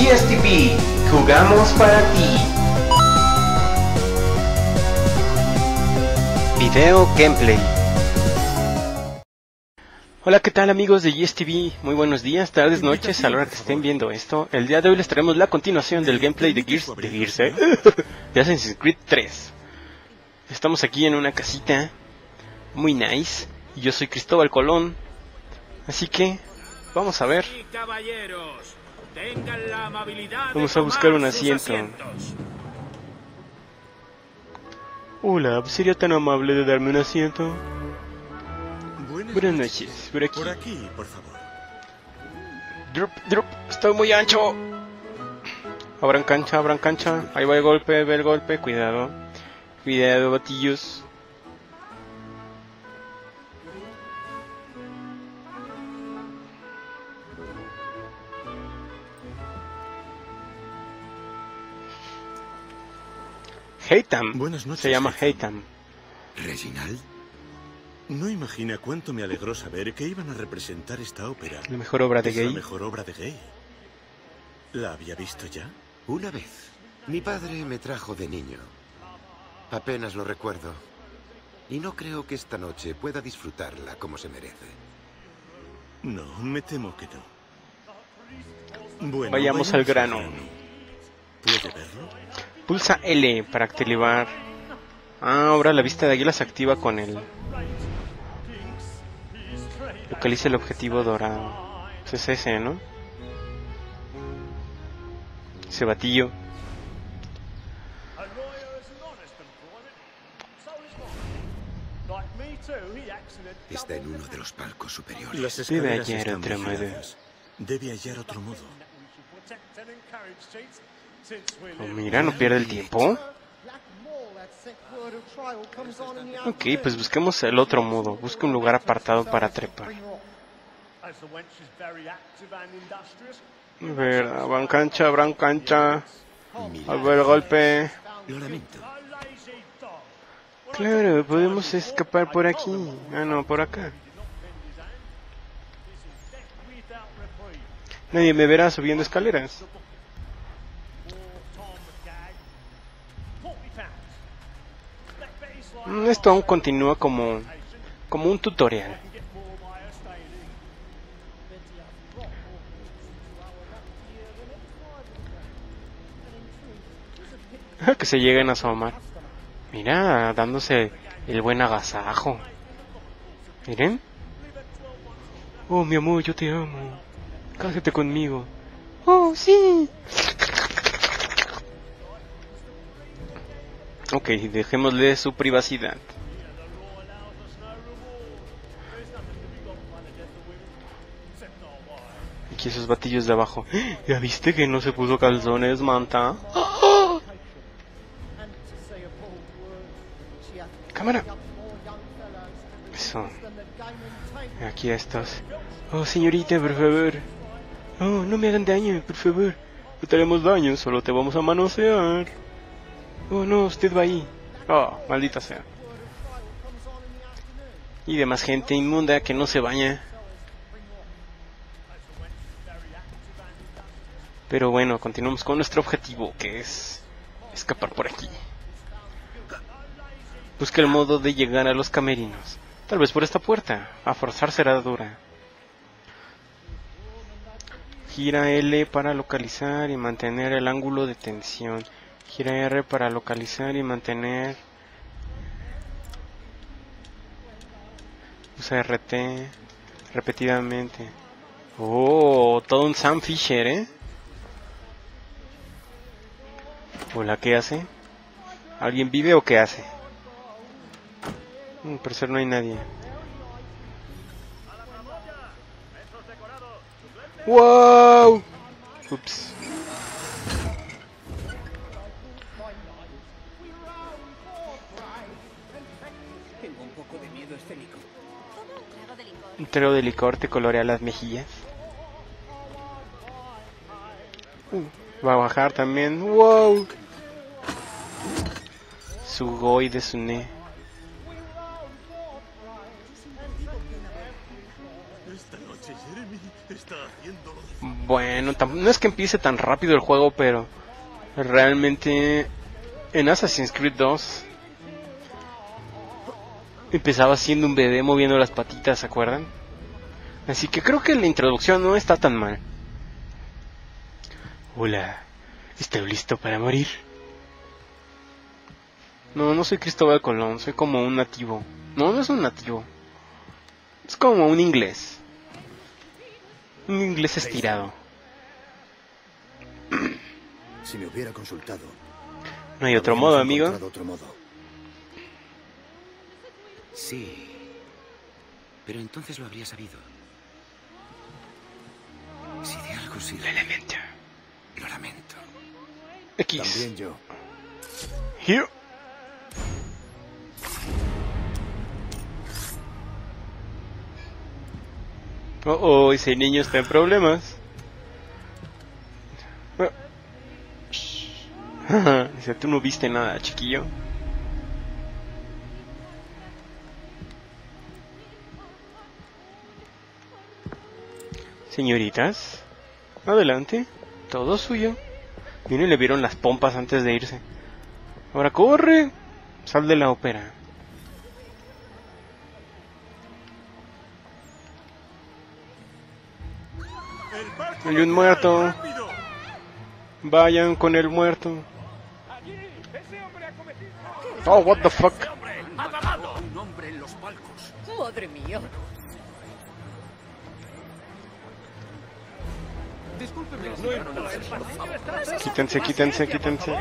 GSTV, jugamos para ti. Video gameplay. Hola, ¿qué tal amigos de GSTV? Muy buenos días, tardes, noches, a la hora que estén viendo esto. El día de hoy les traemos la continuación del gameplay de Gears, de Assassin's Creed 3. Estamos aquí en una casita muy nice, y yo soy Cristóbal Colón. Así que, vamos a ver. Vamos a buscar un asiento. Hola, ¿sería tan amable de darme un asiento? Buenas noches, por aquí. Por aquí, por favor. Drop, estoy muy ancho. Abran cancha, Ahí va el golpe, ve el golpe, cuidado. Cuidado, batillos. Haytham. Buenas noches. Se llama Haytham. ¿Reginald? No imagina cuánto me alegró saber que iban a representar esta ópera. La mejor obra de Gay. La mejor obra de Gay. ¿La había visto ya? Una vez. Mi padre me trajo de niño. Apenas lo recuerdo. Y no creo que esta noche pueda disfrutarla como se merece. No, me temo que no. Bueno, vayamos al grano. ¿Puede verlo? Pulsa L para activar. Ah, ahora la vista de águila se activa con el... Localiza el objetivo dorado. Es ese, ¿no? Ese batillo. Está en uno de los palcos superiores. Las escaleras están vigiladas. Debe hallar otro modo. Oh, mira, no pierde el tiempo. Ok, pues busquemos el otro modo. Busca un lugar apartado para trepar. A ver, abran cancha. A ver, golpe. Lo lamento. Claro, podemos escapar por aquí. Ah, no, por acá. Nadie me verá subiendo escaleras. Esto aún continúa como un tutorial. Que se lleguen a asomar. Mira, dándose el buen agasajo. Miren. Oh, mi amor, yo te amo. Cásate conmigo. Oh, sí. Ok, dejémosle su privacidad. Aquí esos batillos de abajo. ¿Ya viste que no se puso calzones, manta? ¡Oh! Cámara. Eso. Aquí estos. Oh, señorita, por favor. Oh, no me hagan daño, por favor. No te haremos daño, solo te vamos a manosear. Oh no, usted va ahí. Oh, maldita sea. Y demás gente inmunda que no se baña. Pero bueno, continuamos con nuestro objetivo, que es escapar por aquí. Busca el modo de llegar a los camerinos. Tal vez por esta puerta. A forzar será dura. Gira L para localizar y mantener el ángulo de tensión. Gira R para localizar y mantener. Usa RT repetidamente. Oh, todo un Sam Fisher, ¿eh? Hola, ¿qué hace? ¿Alguien vive o qué hace? Por ser no hay nadie. ¡Wow! Ups. Tengo un poco de miedo escénico. Un trago de licor te colorea las mejillas. Va a bajar también. ¡Wow! Sugoi de Sune. Esta noche Jeremy está haciendo lo de... Bueno, no es que empiece tan rápido el juego, pero realmente en Assassin's Creed 2 empezaba siendo un bebé moviendo las patitas, ¿se acuerdan? Así que creo que la introducción no está tan mal. Hola, ¿estoy listo para morir? No, no soy Cristóbal Colón, soy como un nativo. No, no es un nativo. Es como un inglés. Un inglés estirado. Si me hubiera consultado. No hay otro modo, amigo. Otro modo. Sí. Pero entonces lo habría sabido. Si de algo sirve... Lo lamento. X. También yo. Here. Oh, ese niño está en problemas. Dice, tú no viste nada, chiquillo. Señoritas, adelante, todo suyo. Miren, le vieron las pompas antes de irse. Ahora corre, sal de la ópera. Hay un muerto. Vayan con el muerto. Oh, what the fuck. Un hombre en los palcos. Madre mía. Quítense, quítense, quítense.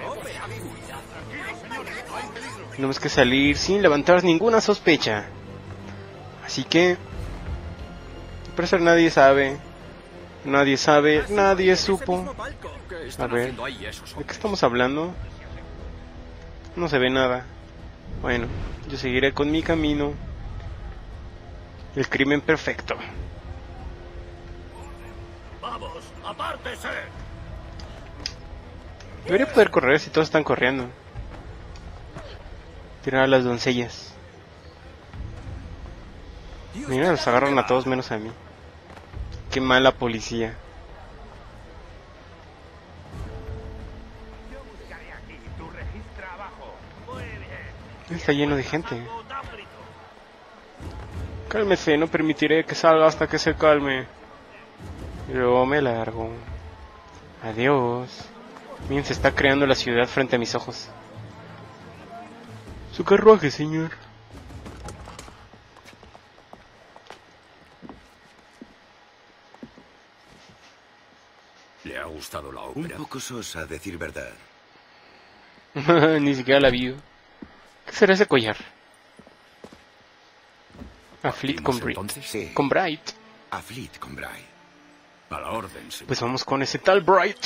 Tenemos que salir sin levantar ninguna sospecha. Así que... al parecer nadie sabe. Nadie sabe, nadie supo. A ver, ¿de qué estamos hablando? No se ve nada. Bueno, yo seguiré con mi camino. El crimen perfecto. ¡Vamos, apártese! Debería poder correr si todos están corriendo. Tirar a las doncellas. Mira, los agarran a todos menos a mí. Qué mala policía. Está lleno de gente. Cálmese, no permitiré que salga hasta que se calme. Yo me largo. Adiós. Miren, se está creando la ciudad frente a mis ojos. Su carruaje, señor. ¿Le ha gustado la Un ópera? poco sosa, a decir verdad. Ni siquiera la vi. ¿Qué será ese collar? Aflit con Bright. Entonces, Sí. Con Bright. Aflit con Bray. a la orden, señor. Pues vamos con ese tal Bright.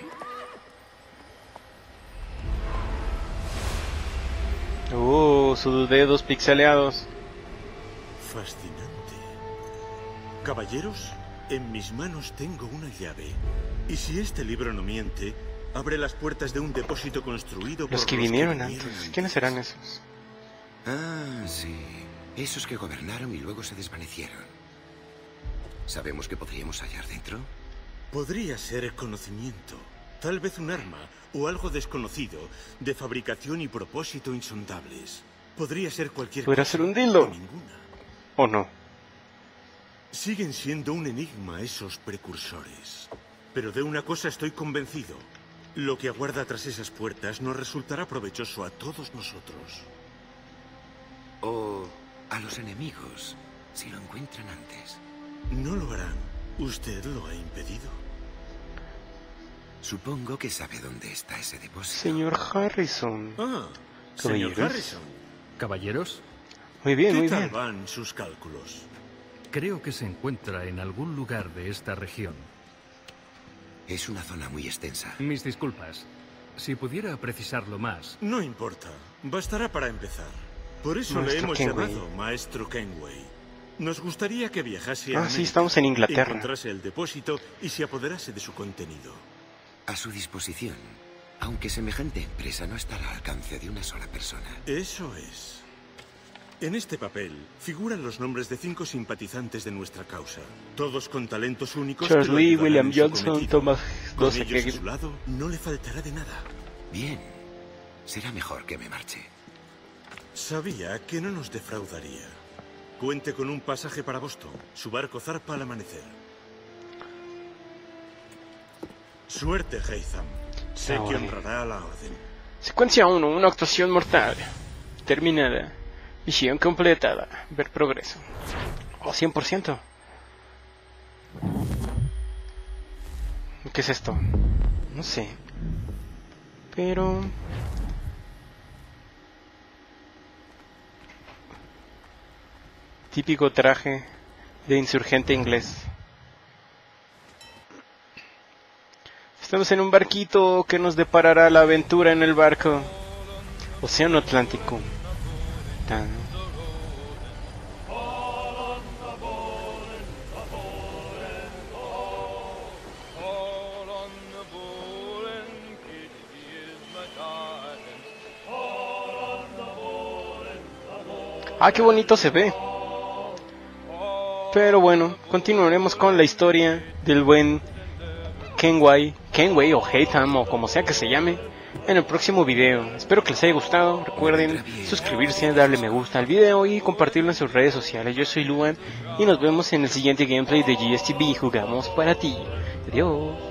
Sus dedos pixeleados. Fascinante. Caballeros, en mis manos tengo una llave. Y si este libro no miente, abre las puertas de un depósito construido por Los que vinieron antes. ¿Quiénes serán esos? Ah, sí. Esos que gobernaron y luego se desvanecieron. ¿Sabemos qué podríamos hallar dentro? Podría ser conocimiento, tal vez un arma o algo desconocido, de fabricación y propósito insondables. Podría ser cualquier Podría cosa. ser un dildo. O ninguna. ¿O no? Siguen siendo un enigma esos precursores. Pero de una cosa estoy convencido. Lo que aguarda tras esas puertas nos resultará provechoso a todos nosotros. O a los enemigos, si lo encuentran antes. No lo harán. ¿Usted lo ha impedido? Supongo que sabe dónde está ese depósito. Señor Harrison. Ah, señor Caballeros. Harrison. Caballeros, Muy bien, ¿Qué muy tal bien. van sus cálculos? creo que se encuentra en algún lugar de esta región. Es una zona muy extensa. Mis disculpas. Si pudiera precisarlo más, No importa. Bastará para empezar. Por eso le Maestro hemos Kenway. llamado Maestro Kenway. Nos gustaría que viajase a Ah, sí, América, estamos en Inglaterra. encontrase el depósito y se apoderase de su contenido. A su disposición. Aunque semejante empresa no estará al alcance de una sola persona. Eso es. En este papel figuran los nombres de 5 simpatizantes de nuestra causa, todos con talentos únicos. Charles que lo Lee, ayudarán William en su Johnson, cometido. Thomas Con Dose ellos a Kegel. su lado, no le faltará de nada. Bien. Será mejor que me marche. Sabía que no nos defraudaría. Cuente con un pasaje para Boston. Su barco zarpa al amanecer. Suerte, Haytham. Sé que honrará a la orden. Secuencia 1, una actuación mortal. Terminada. Misión completada. Ver progreso. Oh, 100%. ¿Qué es esto? No sé. Pero... típico traje de insurgente inglés. Estamos en un barquito que nos deparará la aventura en el barco. Océano Atlántico. Tan. Ah, qué bonito se ve. Pero bueno, continuaremos con la historia del buen Kenway o Haytham o como sea que se llame en el próximo video. Espero que les haya gustado. Recuerden suscribirse, darle me gusta al video y compartirlo en sus redes sociales. Yo soy Luan y nos vemos en el siguiente gameplay de GSTV. Jugamos para ti. Adiós.